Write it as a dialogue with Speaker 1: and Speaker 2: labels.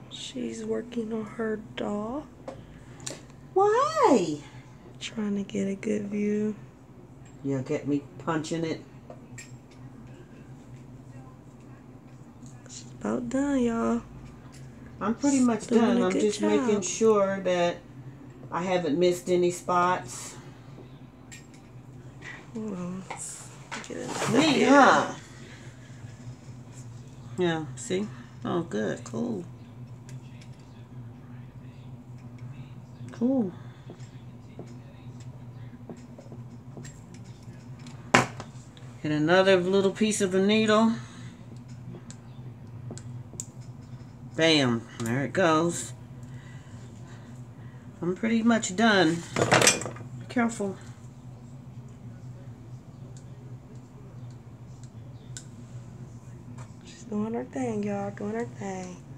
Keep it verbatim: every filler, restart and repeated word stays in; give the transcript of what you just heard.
Speaker 1: She's working on her doll.
Speaker 2: Why?
Speaker 1: Trying to get a good view.
Speaker 2: You'll get me punching it.
Speaker 1: It's about done, y'all.
Speaker 2: I'm pretty much
Speaker 1: Doing
Speaker 2: done.
Speaker 1: a
Speaker 2: I'm
Speaker 1: good
Speaker 2: just
Speaker 1: job.
Speaker 2: making sure that I haven't missed any spots.
Speaker 1: Hold on. Get it.
Speaker 2: Neat, huh? Yeah, see? Oh, good. Cool. Cool. Hit another little piece of the needle. Bam. There it goes. I'm pretty much done. Be careful.
Speaker 1: She's doing her thing, y'all. Doing her thing.